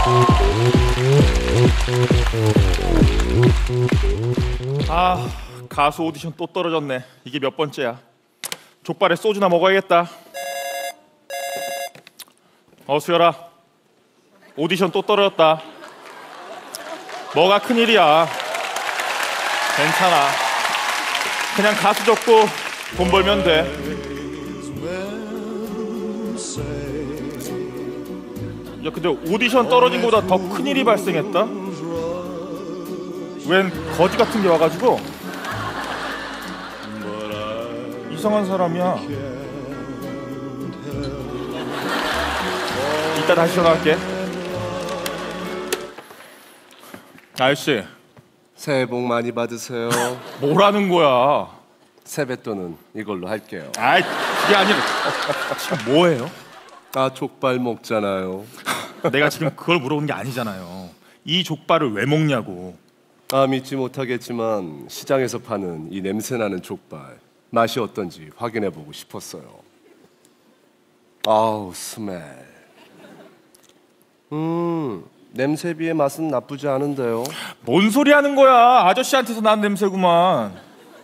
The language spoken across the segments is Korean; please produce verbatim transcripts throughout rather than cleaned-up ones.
아, 가수 오디션 또 떨어졌네. 이게 몇 번째야. 족발에 소주나 먹어야겠다. 어, 수열아, 오디션 또 떨어졌다. 뭐가 큰일이야. 괜찮아. 그냥 가수 적고 돈 벌면 돼. 야, 근데 오디션 떨어진 것보다 더 큰일이 발생했다? 웬 거지 같은 게 와가지고 이상한 사람이야. 이따 다시 전화할게. 아저씨, 새해 복 많이 받으세요. 뭐라는 거야? 세뱃돈은 이걸로 할게요. 아이, 그게 아니라 지금 뭐예요? 아, 족발 먹잖아요. 내가 지금 그걸 물어보는 게 아니잖아요. 이 족발을 왜 먹냐고. 아, 믿지 못하겠지만 시장에서 파는 이 냄새나는 족발 맛이 어떤지 확인해보고 싶었어요. 아우, 스멜. 음, 냄새 비해 맛은 나쁘지 않은데요. 뭔 소리 하는 거야? 아저씨한테서 난 냄새구만.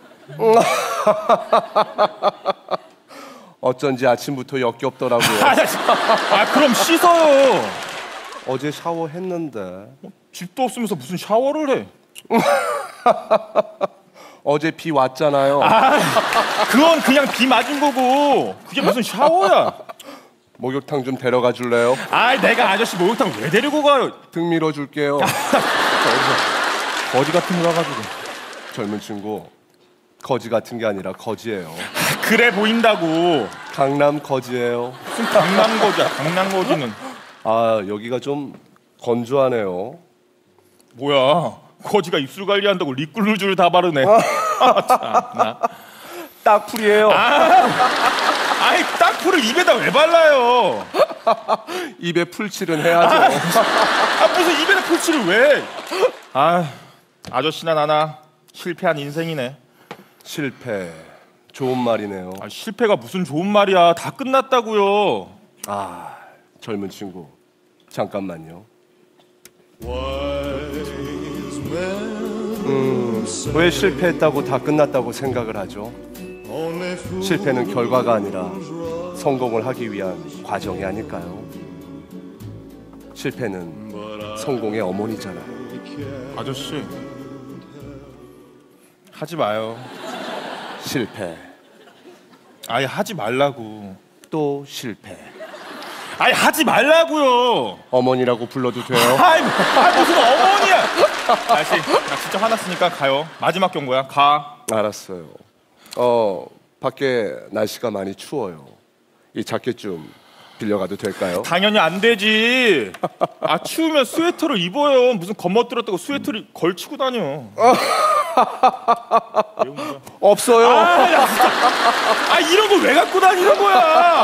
어쩐지 아침부터 역겹더라고요. 아, 그럼 씻어요. 어제 샤워했는데. 집도 없으면서 무슨 샤워를 해? 어제 비 왔잖아요. 아, 그건 그냥 비 맞은 거고 그게 무슨 샤워야? 목욕탕 좀 데려가 줄래요? 아, 내가 아저씨 목욕탕 왜 데리고 가요? 등 밀어줄게요. 거지 같은 거 가지고. 젊은 친구, 거지 같은 게 아니라 거지예요. 그래 보인다고. 강남 거지예요. 무슨 강남 거지야? 강남 거지는. 아, 여기가 좀 건조하네요. 뭐야? 거지가 입술 관리한다고 리꿀루즈를 다 바르네. 아, 참나. 딱풀이에요. 아, 아이, 딱풀을 입에다 왜 발라요? 입에 풀칠은 해야죠. 아, 아, 무슨 입에다 풀칠을 왜? 아, 아저씨나 나나 실패한 인생이네. 실패, 좋은 말이네요. 아, 실패가 무슨 좋은 말이야. 다 끝났다고요. 아, 젊은 친구, 잠깐만요. 음, 왜 실패했다고 다 끝났다고 생각을 하죠? 실패는 결과가 아니라 성공을 하기 위한 과정이 아닐까요? 실패는 성공의 어머니잖아요. 아저씨, 하지 마요. 실패, 아예 하지 말라고. 또 실패. 아예 하지 말라고요. 어머니라고 불러도 돼요? 아이, 아, 무슨 어머니야. 아저씨, 나 진짜 화났으니까 가요. 마지막 경고야. 가. 알았어요. 어, 밖에 날씨가 많이 추워요. 이 자켓 좀 빌려가도 될까요? 당연히 안 되지. 아, 추우면 스웨터를 입어요. 무슨 겉멋들었다고 스웨터를 걸치고 다녀. 없어요. 아, 야, 진짜. 아, 이런 걸 왜 갖고 다니는 거야?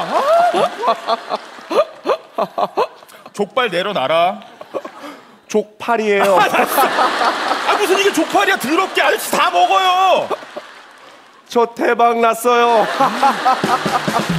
아? 족발 내려놔라. 족팔이에요. 아, 무슨 이게 족발이야. 더럽게. 아저씨 다 먹어요. 저 대박 났어요.